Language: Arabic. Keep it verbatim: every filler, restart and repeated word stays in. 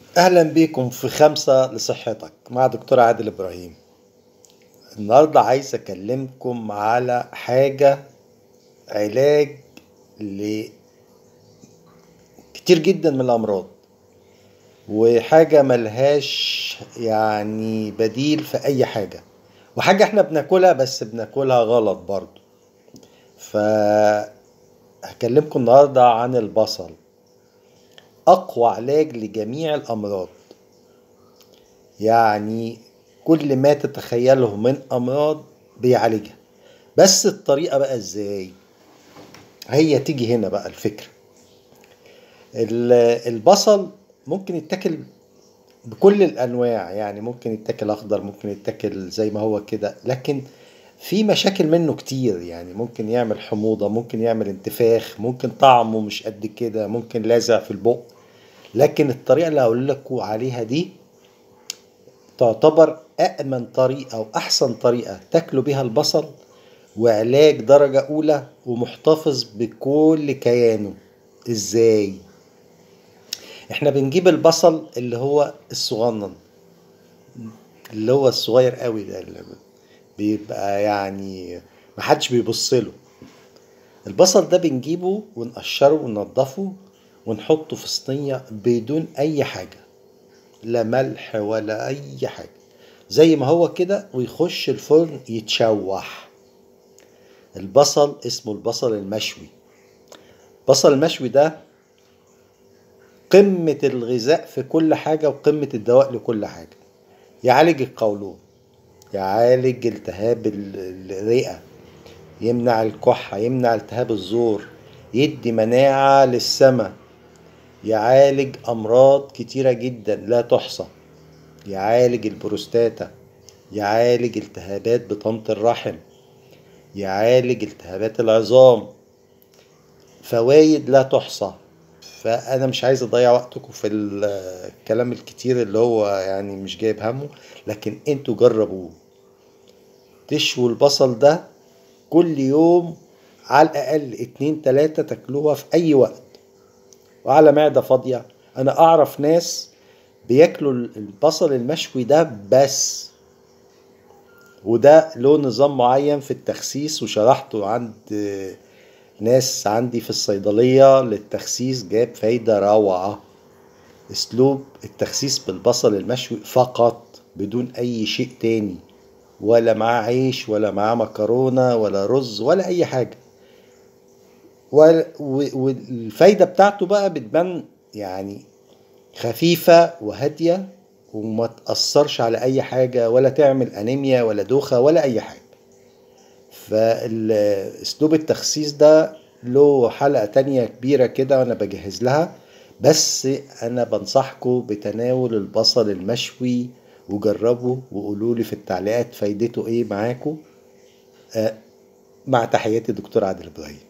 أهلا بيكم في خمسة لصحتك مع دكتور عادل إبراهيم. النهاردة عايز أكلمكم على حاجة علاج لكتير جدا من الأمراض، وحاجة ملهاش يعني بديل في أي حاجة، وحاجة احنا بناكلها بس بناكلها غلط برضو. فهكلمكم النهاردة عن البصل، أقوى علاج لجميع الأمراض. يعني كل ما تتخيله من أمراض بيعالجها، بس الطريقة بقى ازاي؟ هي تيجي هنا بقى الفكرة. البصل ممكن يتاكل بكل الأنواع، يعني ممكن يتاكل أخضر، ممكن يتاكل زي ما هو كده، لكن في مشاكل منه كتير. يعني ممكن يعمل حموضة، ممكن يعمل انتفاخ، ممكن طعمه مش قد كده، ممكن لازع في البق. لكن الطريقة اللي هقول لكم عليها دي تعتبر أأمن طريقة وأحسن طريقة تاكلوا بيها البصل، وعلاج درجة أولى ومحتفظ بكل كيانه. إزاي؟ إحنا بنجيب البصل اللي هو الصغنن، اللي هو الصغير قوي ده، اللي بيبقى يعني محدش بيبصله. البصل ده بنجيبه ونقشره وننضفه ونحطه في صينية بدون أي حاجة، لا ملح ولا أي حاجة، زي ما هو كده، ويخش الفرن يتشوح. البصل اسمه البصل المشوي. البصل المشوي ده قمة الغذاء في كل حاجة وقمة الدواء لكل حاجة. يعالج القولون، يعالج التهاب الرئة، يمنع الكحة، يمنع التهاب الزور، يدي مناعة للسمع، يعالج أمراض كتيرة جدا لا تحصى، يعالج البروستاتا، يعالج التهابات بطانة الرحم، يعالج التهابات العظام. فوائد لا تحصى. فانا مش عايز اضيع وقتكم في الكلام الكتير اللي هو يعني مش جايب همه، لكن انتوا جربوه. تشووا البصل ده كل يوم على الاقل اتنين تلاتة، تاكلوها في اي وقت وعلى معدة فاضية. انا اعرف ناس بياكلوا البصل المشوي ده بس، وده له نظام معين في التخسيس، وشرحته عند ناس عندي في الصيدلية للتخسيس، جاب فايدة روعة. اسلوب التخسيس بالبصل المشوي فقط بدون اي شيء تاني، ولا معاه عيش ولا معاه مكرونة ولا رز ولا اي حاجة. والفايدة بتاعته بقى بتبان يعني خفيفة وهادية، وما تأثرش على اي حاجة، ولا تعمل انيميا ولا دوخة ولا اي حاجة. فاسلوب التخسيس ده له حلقة تانية كبيرة كده وانا بجهز لها، بس انا بنصحكم بتناول البصل المشوي، وجربوا وقولوا لي في التعليقات فايدته ايه معاكم. آه، مع تحياتي دكتور عادل ابراهيم.